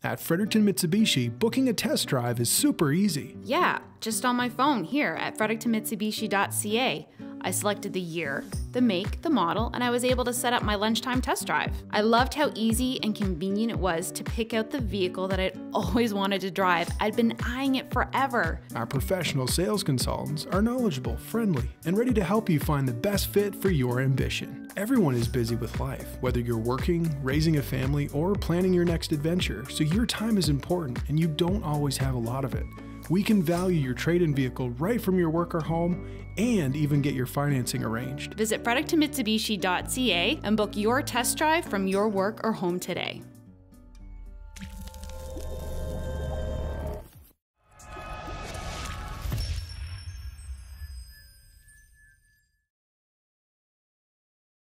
At Fredericton Mitsubishi, booking a test drive is super easy. Yeah, just on my phone here at frederictonmitsubishi.ca. I selected the year, the make, the model, and I was able to set up my lunchtime test drive. I loved how easy and convenient it was to pick out the vehicle that I'd always wanted to drive. I'd been eyeing it forever. Our professional sales consultants are knowledgeable, friendly, and ready to help you find the best fit for your ambition. Everyone is busy with life, whether you're working, raising a family, or planning your next adventure, so your time is important and you don't always have a lot of it. We can value your trade-in vehicle right from your work or home and even get your financing arranged. Visit frederictonmitsubishi.ca and book your test drive from your work or home today.